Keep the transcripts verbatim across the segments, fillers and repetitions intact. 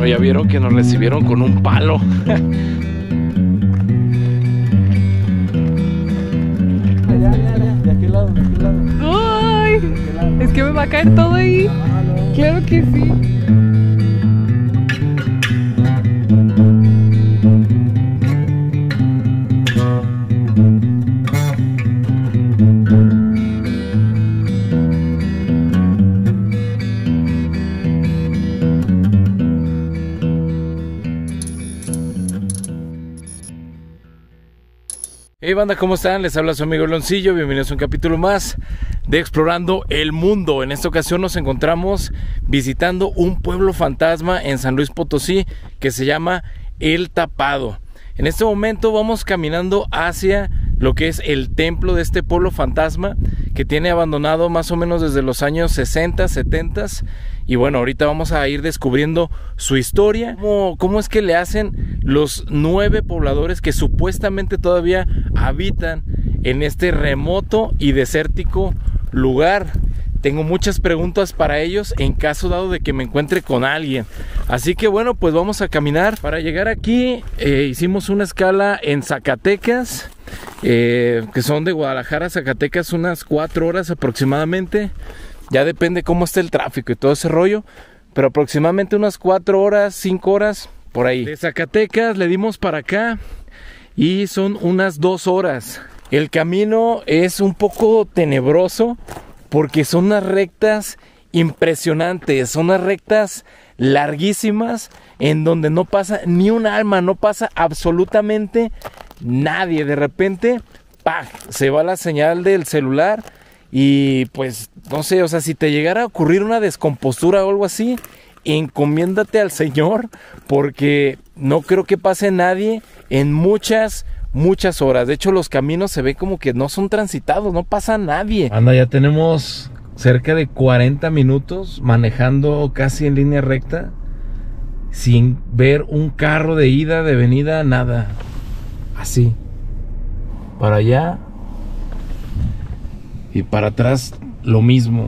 Bueno, ya vieron que nos recibieron con un palo. ¿De aquel lado? ¿De aquel lado? ¡Ay! Es que me va a caer todo ahí. Claro que sí. Hey banda, ¿cómo están? Les habla su amigo Loncillo, bienvenidos a un capítulo más de Explorando el Mundo. En esta ocasión nos encontramos visitando un pueblo fantasma en San Luis Potosí que se llama El Tapado. En este momento vamos caminando hacia lo que es el templo de este pueblo fantasma que tiene abandonado más o menos desde los años sesenta, setenta. Y bueno, ahorita vamos a ir descubriendo su historia, cómo, cómo es que le hacen los nueve pobladores que supuestamente todavía habitan en este remoto y desértico lugar. Tengo muchas preguntas para ellos en caso dado de que me encuentre con alguien. Así que bueno, pues vamos a caminar. Para llegar aquí eh, hicimos una escala en Zacatecas, eh, que son de Guadalajara a Zacatecas unas cuatro horas aproximadamente. Ya depende cómo esté el tráfico y todo ese rollo, pero aproximadamente unas cuatro horas, cinco horas, por ahí. De Zacatecas le dimos para acá y son unas dos horas. El camino es un poco tenebroso porque son unas rectas impresionantes, son unas rectas larguísimas en donde no pasa ni un alma, no pasa absolutamente nadie. De repente, ¡pah!, se va la señal del celular. Y pues, no sé, o sea, si te llegara a ocurrir una descompostura o algo así, encomiéndate al Señor, porque no creo que pase nadie en muchas, muchas horas. De hecho, los caminos se ve como que no son transitados, no pasa nadie. Anda, ya tenemos cerca de cuarenta minutos manejando casi en línea recta, sin ver un carro de ida, de venida, nada. Así, para allá y para atrás lo mismo.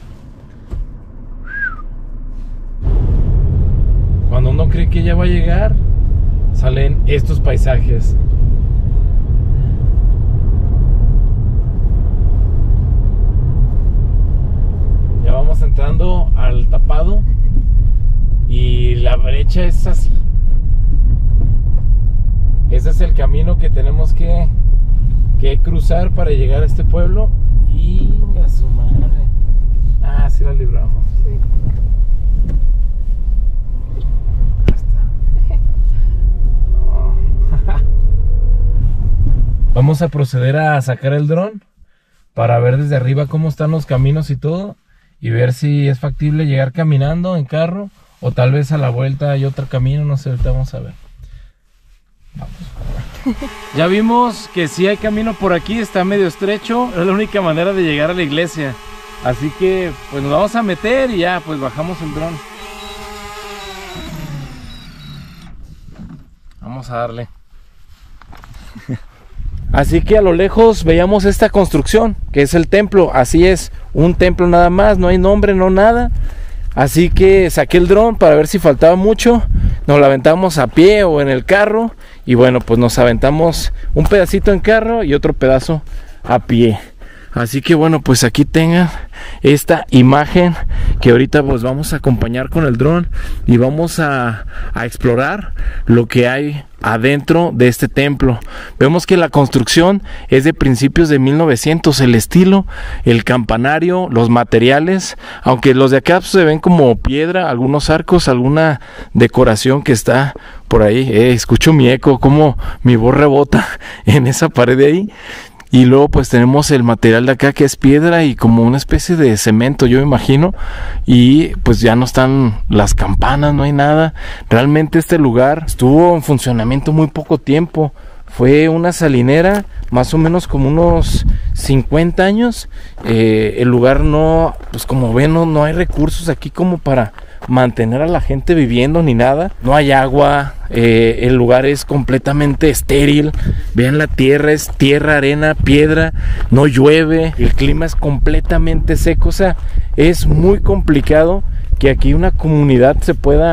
Cuando uno cree que ya va a llegar, salen estos paisajes. Ya vamos entrando al Tapado y la brecha es así. Ese es el camino que tenemos que, que cruzar para llegar a este pueblo. Y a su madre. Ah, sí la libramos. Sí. No. Vamos a proceder a sacar el dron para ver desde arriba cómo están los caminos y todo, y ver si es factible llegar caminando en carro o tal vez a la vuelta hay otro camino, no sé, ahorita vamos a ver. Vamos. Ya vimos que sí hay camino por aquí, está medio estrecho, es la única manera de llegar a la iglesia. Así que pues nos vamos a meter y ya pues bajamos el dron. Vamos a darle. Así que a lo lejos veíamos esta construcción, que es el templo. Así es, un templo nada más, no hay nombre, no nada. Así que saqué el dron para ver si faltaba mucho. Nos lo aventamos a pie o en el carro. Y bueno, pues nos aventamos un pedacito en carro y otro pedazo a pie. Así que bueno, pues aquí tengan esta imagen que ahorita pues vamos a acompañar con el dron y vamos a, a explorar lo que hay adentro de este templo. Vemos que la construcción es de principios de mil novecientos, el estilo, el campanario, los materiales, aunque los de acá pues, se ven como piedra, algunos arcos, alguna decoración que está por ahí. Eh, escucho mi eco, como mi voz rebota en esa pared de ahí. Y luego pues tenemos el material de acá que es piedra y como una especie de cemento, yo me imagino. Y pues ya no están las campanas, no hay nada. Realmente este lugar estuvo en funcionamiento muy poco tiempo. Fue una salinera, más o menos como unos cincuenta años. Eh, el lugar no, pues como ven, no, no hay recursos aquí como para mantener a la gente viviendo ni nada. No hay agua, eh, el lugar es completamente estéril. Vean la tierra, es tierra, arena, piedra, no llueve, el clima es completamente seco. O sea, es muy complicado que aquí una comunidad se pueda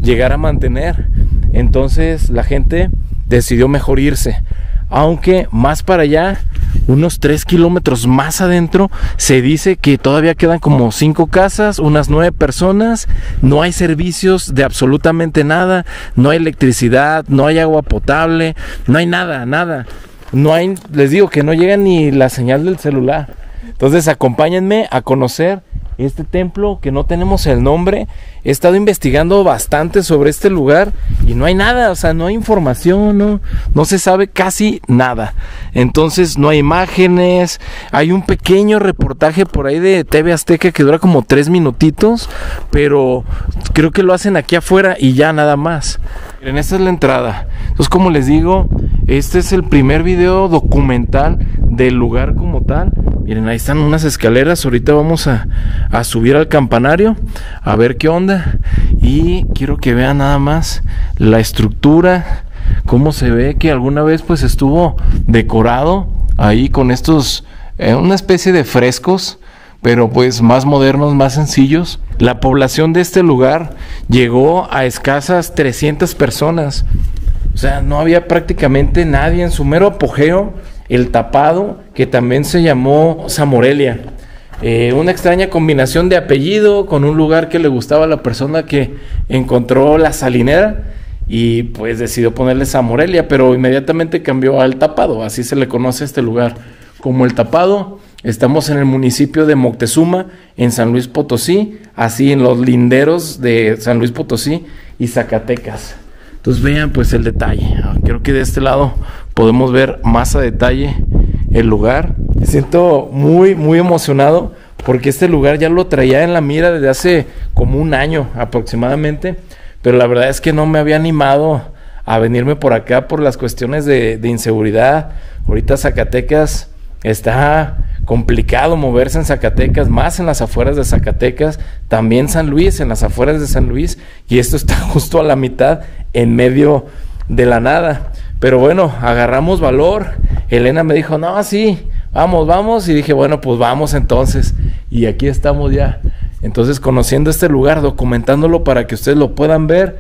llegar a mantener. Entonces la gente decidió mejor irse, aunque más para allá, unos tres kilómetros más adentro, se dice que todavía quedan como cinco casas, unas nueve personas, no hay servicios de absolutamente nada, no hay electricidad, no hay agua potable, no hay nada, nada, no hay, les digo que no llega ni la señal del celular. Entonces acompáñenme a conocer este templo que no tenemos el nombre. He estado investigando bastante sobre este lugar y no hay nada, o sea, no hay información, no, no se sabe casi nada. Entonces no hay imágenes, hay un pequeño reportaje por ahí de T V Azteca que dura como tres minutitos, pero creo que lo hacen aquí afuera y ya nada más. Miren, esta es la entrada. Entonces, como les digo, este es el primer video documental del lugar como tal. Miren, ahí están unas escaleras. Ahorita vamos a, a subir al campanario a ver qué onda. Y quiero que vean nada más la estructura, cómo se ve que alguna vez pues estuvo decorado ahí con estos, eh, una especie de frescos, pero pues más modernos, más sencillos. La población de este lugar llegó a escasas trescientas personas. O sea, no había prácticamente nadie. En su mero apogeo, el Tapado, que también se llamó Zamorelia. Eh, una extraña combinación de apellido con un lugar que le gustaba a la persona que encontró la salinera y pues decidió ponerle Zamorelia, pero inmediatamente cambió al Tapado. Así se le conoce a este lugar como el Tapado. Estamos en el municipio de Moctezuma, en San Luis Potosí, así en los linderos de San Luis Potosí y Zacatecas. Entonces vean pues el detalle. Creo que de este lado podemos ver más a detalle el lugar. Me siento muy muy emocionado porque este lugar ya lo traía en la mira desde hace como un año aproximadamente, pero la verdad es que no me había animado a venirme por acá por las cuestiones de, de inseguridad. Ahorita Zacatecas está complicado moverse en Zacatecas, más en las afueras de Zacatecas, también San Luis, en las afueras de San Luis, y esto está justo a la mitad, en medio de la nada. Pero bueno, agarramos valor. Elena me dijo, no, sí, vamos, vamos, y dije, bueno, pues vamos entonces, y aquí estamos ya, entonces conociendo este lugar, documentándolo para que ustedes lo puedan ver,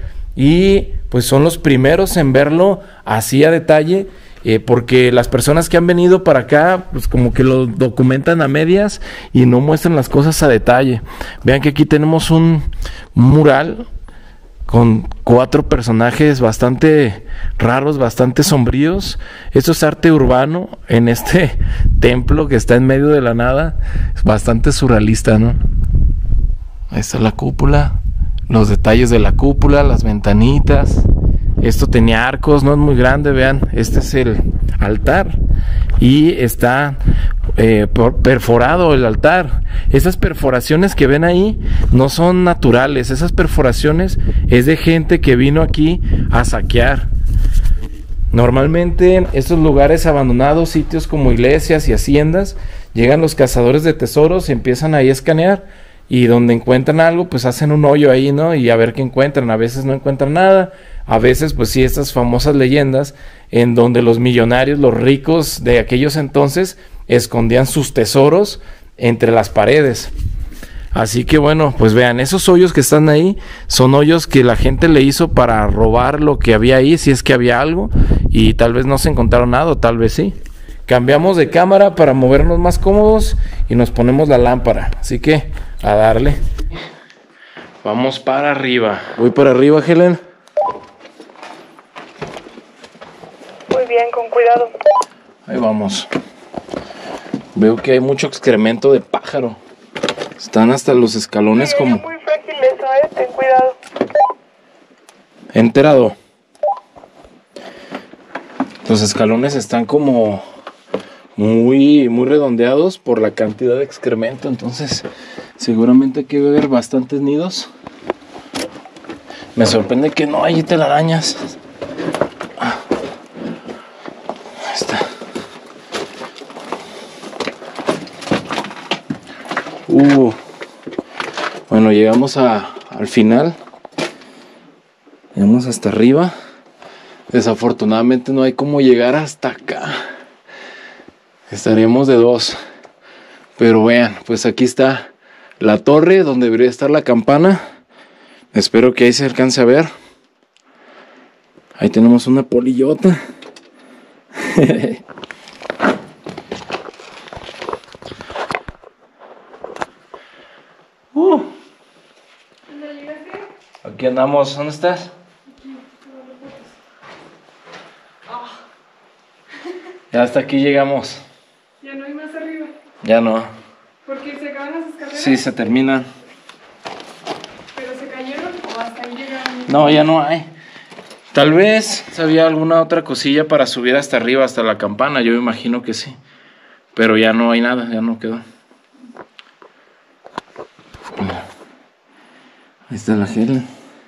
y pues son los primeros en verlo así a detalle. Eh, porque las personas que han venido para acá, pues como que lo documentan a medias y no muestran las cosas a detalle. Vean que aquí tenemos un mural con cuatro personajes bastante raros, bastante sombríos. Esto es arte urbano en este templo que está en medio de la nada. Es bastante surrealista, ¿no? Ahí está la cúpula, los detalles de la cúpula, las ventanitas. Esto tenía arcos, no es muy grande, vean, este es el altar y está eh, perforado el altar. Esas perforaciones que ven ahí no son naturales, esas perforaciones es de gente que vino aquí a saquear. Normalmente en estos lugares abandonados, sitios como iglesias y haciendas, llegan los cazadores de tesoros y empiezan ahí a escanear. Y donde encuentran algo, pues hacen un hoyo ahí, ¿no? Y a ver qué encuentran. A veces no encuentran nada. A veces, pues sí, estas famosas leyendas en donde los millonarios, los ricos de aquellos entonces, escondían sus tesoros entre las paredes. Así que bueno, pues vean, esos hoyos que están ahí son hoyos que la gente le hizo para robar lo que había ahí, si es que había algo. Y tal vez no se encontraron nada, o tal vez sí. Cambiamos de cámara para movernos más cómodos y nos ponemos la lámpara. Así que a darle. Vamos para arriba. Voy para arriba, Helen. Muy bien, con cuidado. Ahí vamos. Veo que hay mucho excremento de pájaro. Están hasta los escalones sí, como... Es muy frágil eso, eh. Ten cuidado. Enterado. Los escalones están como muy, muy redondeados por la cantidad de excremento. Entonces seguramente aquí debe haber bastantes nidos. Me sorprende que no hay telarañas. Ah. Ahí está. Uh. Bueno, llegamos a, al final. Llegamos hasta arriba. Desafortunadamente no hay cómo llegar hasta acá. Estaríamos de dos. Pero vean, pues aquí está la torre donde debería estar la campana. Espero que ahí se alcance a ver. Ahí tenemos una polillota. uh. Aquí andamos. ¿Dónde estás? Ya hasta aquí llegamos. Ya no hay más arriba. Ya no. Porque se acaban las escaleras. Sí, se terminan. ¿Pero se cayeron o hasta ahí llegaron? No, ya no hay. Tal vez había alguna otra cosilla para subir hasta arriba, hasta la campana. Yo imagino que sí. Pero ya no hay nada, ya no quedó. Ahí está la gela.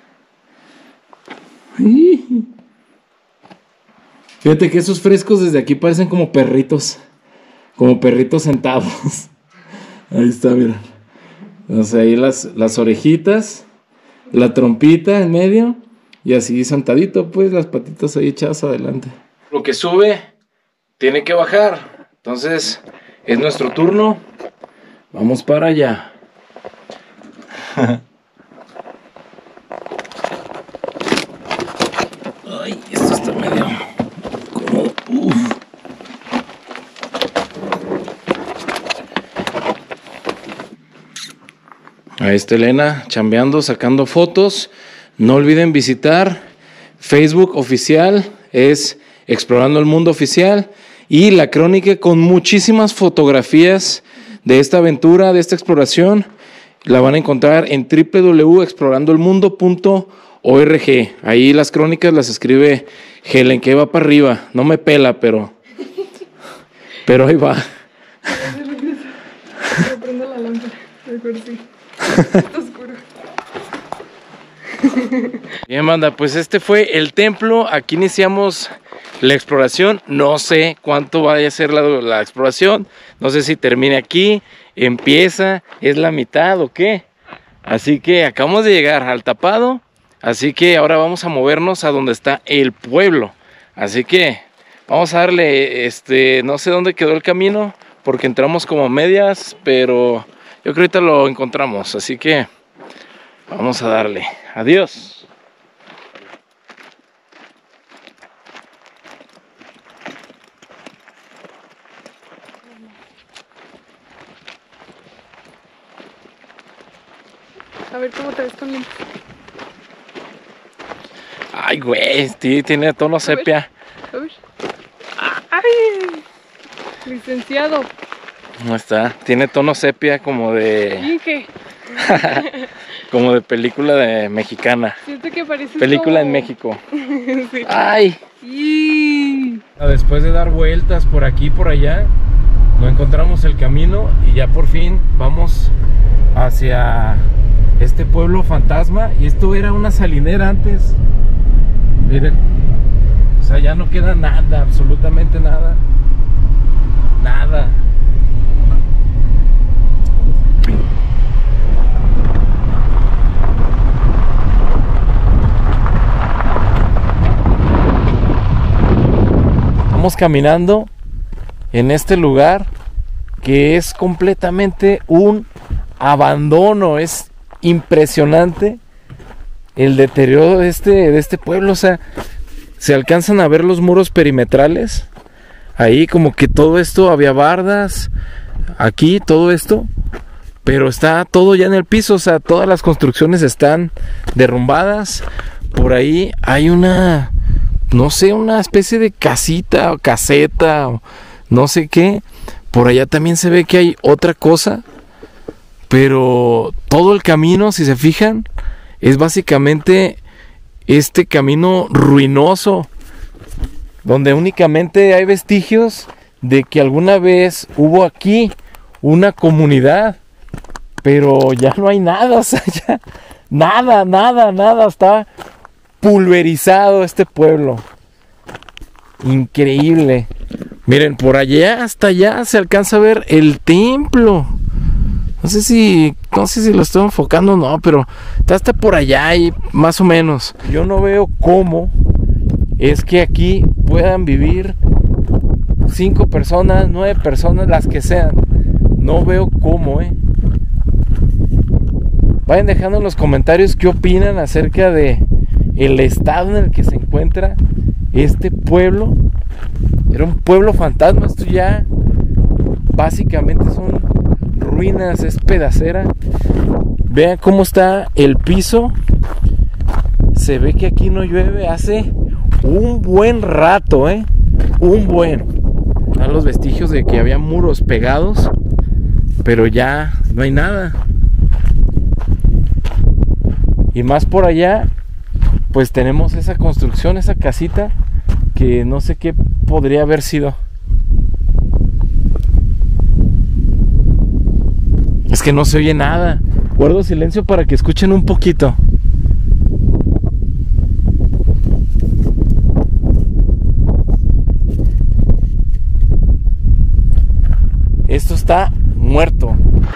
Fíjate que esos frescos desde aquí parecen como perritos. Como perritos sentados. Ahí está, mira. O sea, ahí las, las orejitas, la trompita en medio. Y así sentadito, pues, las patitas ahí echadas adelante. Lo que sube tiene que bajar. Entonces, es nuestro turno. Vamos para allá. Ay, esto está medio cómodo. Uf. Ahí está Elena chambeando, sacando fotos. No olviden visitar Facebook oficial, es Explorando el Mundo Oficial, y la crónica con muchísimas fotografías de esta aventura, de esta exploración. La van a encontrar en w w w punto explorando el mundo punto org. Ahí las crónicas las escribe Helen, que va para arriba. No me pela, pero, pero ahí va. Prendo la lámpara, mejor sí. Está oscuro. Bien, banda, pues este fue el templo. Aquí iniciamos la exploración. No sé cuánto vaya a ser la, la exploración. No sé si termine aquí, empieza, es la mitad o qué. Así que acabamos de llegar al tapado. Así que ahora vamos a movernos a donde está el pueblo. Así que vamos a darle, este, no sé dónde quedó el camino, porque entramos como a medias, pero yo creo que ahorita lo encontramos. Así que vamos a darle. Adiós. A ver cómo te ves con lentes. Ay, güey, sí, tiene tono sepia. A ver. ¡Ay! Licenciado. ¿Cómo está? Tiene tono sepia como de... ¿Y qué? como de película de mexicana. Siento que parece película como... en México. Sí. ¡Ay! Y... Después de dar vueltas por aquí y por allá, no encontramos el camino y ya por fin vamos hacia este pueblo fantasma. Y esto era una salinera antes. Miren, o sea, ya no queda nada, absolutamente nada. Nada. Vamos caminando en este lugar que es completamente un abandono. Es impresionante el deterioro de este, de este pueblo. O sea, se alcanzan a ver los muros perimetrales. Ahí como que todo esto, había bardas. Aquí todo esto. Pero está todo ya en el piso. O sea, todas las construcciones están derrumbadas. Por ahí hay una... no sé, una especie de casita o caseta o no sé qué. Por allá también se ve que hay otra cosa. Pero todo el camino, si se fijan, es básicamente este camino ruinoso, donde únicamente hay vestigios de que alguna vez hubo aquí una comunidad. Pero ya no hay nada, o sea, ya nada, nada, nada, está pulverizado este pueblo. Increíble. Miren, por allá hasta allá se alcanza a ver el templo. No sé si, no sé si lo estoy enfocando o no, pero está hasta por allá y más o menos. Yo no veo cómo es que aquí puedan vivir cinco personas, nueve personas, las que sean. No veo cómo, eh. Vayan dejando en los comentarios qué opinan acerca de el estado en el que se encuentra este pueblo. Era un pueblo fantasma. Esto ya básicamente son ruinas, es pedacera. Vean cómo está el piso. Se ve que aquí no llueve hace un buen rato, ¿eh? Un buen. Están los vestigios de que había muros pegados, pero ya no hay nada. Y más por allá, pues tenemos esa construcción, esa casita, que no sé qué podría haber sido. Es que no se oye nada. Guardo silencio para que escuchen un poquito. Esto está muerto.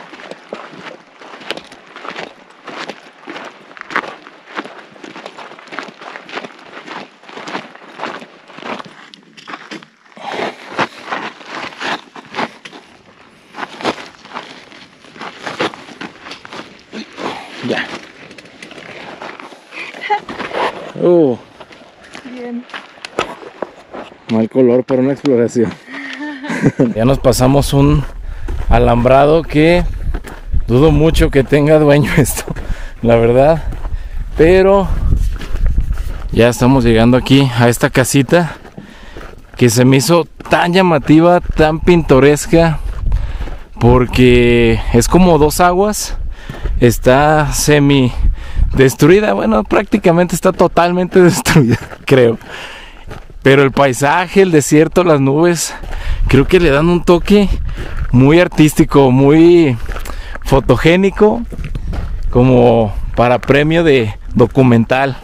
Ya. Uh, Bien. mal color para una exploración. Ya nos pasamos un alambrado que dudo mucho que tenga dueño esto, la verdad. Pero ya estamos llegando aquí a esta casita que se me hizo tan llamativa, tan pintoresca, porque es como dos aguas. Está semi destruida, bueno, prácticamente está totalmente destruida, creo. Pero el paisaje, el desierto, las nubes, creo que le dan un toque muy artístico, muy fotogénico, como para premio de documental.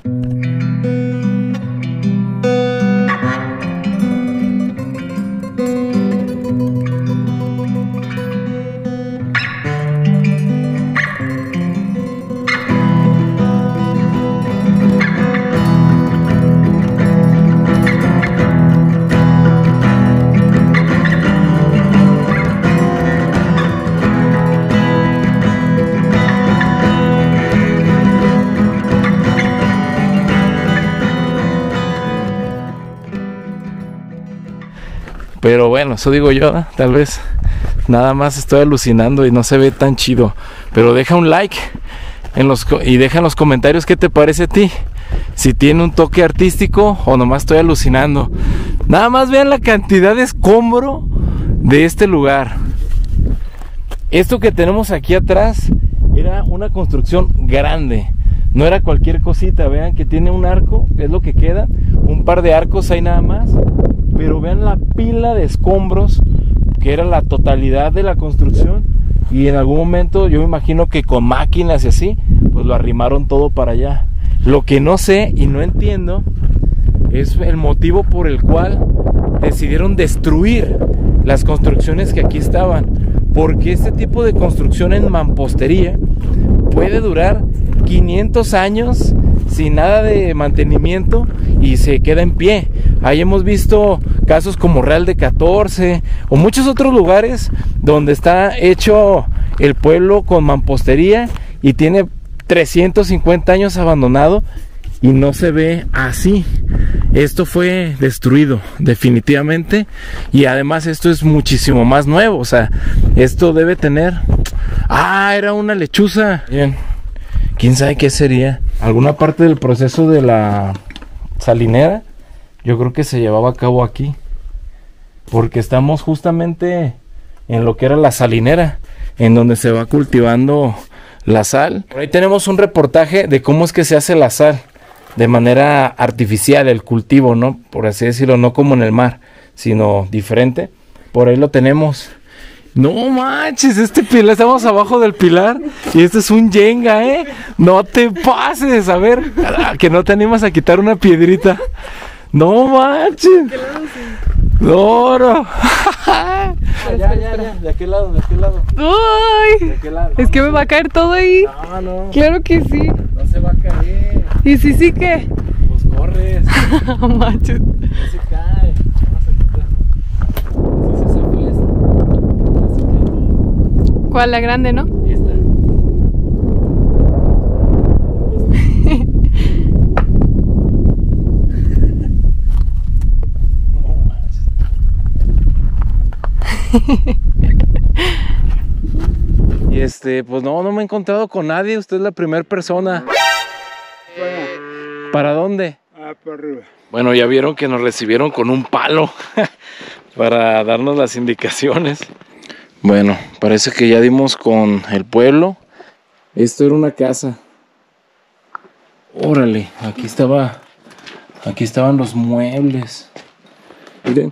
Pero bueno, eso digo yo, ¿eh? Tal vez nada más estoy alucinando y no se ve tan chido. Pero deja un like en los, y deja en los comentarios qué te parece a ti. Si tiene un toque artístico o nomás estoy alucinando. Nada más vean la cantidad de escombro de este lugar. Esto que tenemos aquí atrás era una construcción grande. No era cualquier cosita. Vean que tiene un arco, es lo que queda. Un par de arcos hay nada más. Pero vean la pila de escombros que era la totalidad de la construcción. Y en algún momento yo me imagino que con máquinas y así, pues lo arrimaron todo para allá. Lo que no sé y no entiendo es el motivo por el cual decidieron destruir las construcciones que aquí estaban. Porque este tipo de construcción en mampostería puede durar quinientos años sin nada de mantenimiento y se queda en pie. Ahí hemos visto casos como Real de catorce o muchos otros lugares donde está hecho el pueblo con mampostería y tiene trescientos cincuenta años abandonado y no se ve así. Esto fue destruido definitivamente, y además esto es muchísimo más nuevo. O sea, esto debe tener... Ah, era una lechuza. Bien, quién sabe qué sería. Alguna parte del proceso de la salinera, yo creo que se llevaba a cabo aquí, porque estamos justamente en lo que era la salinera, en donde se va cultivando la sal. Por ahí tenemos un reportaje de cómo es que se hace la sal de manera artificial, el cultivo, ¿no? Por así decirlo, no como en el mar, sino diferente. Por ahí lo tenemos. No manches, este pilar, estamos abajo del pilar y este es un yenga, ¿eh? No te pases, a ver, que no te animas a quitar una piedrita. No manches. No, no. Ya, ya, ya, ¿de qué lado? ¿De qué lado? ¡Ay! ¿De qué lado? Es que me va a caer todo ahí. No, no. Claro que sí. No se va a caer. ¿Y si sí qué? Pues corres. Manches. No se cae. Vamos a quitar. Si se sale esta. ¿Cuál? La grande, ¿no? Esta. Y este, pues no, no me he encontrado con nadie. Usted es la primera persona. Para, ¿Para dónde? ah, para arriba. Bueno, ya vieron que nos recibieron con un palo para darnos las indicaciones. Bueno, parece que ya dimos con el pueblo. Esto era una casa. Órale, aquí estaba, aquí estaban los muebles. Miren,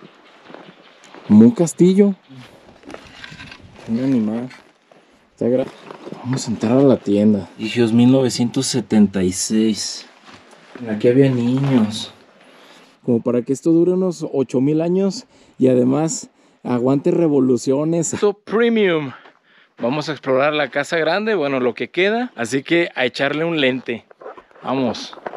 un castillo. Un animal. Está gra- Vamos a entrar a la tienda. Hijos, mil novecientos setenta y seis. Aquí había niños. Como para que esto dure unos ocho mil años y además aguante revoluciones. Esto premium. Vamos a explorar la casa grande, bueno, lo que queda. Así que a echarle un lente. Vamos.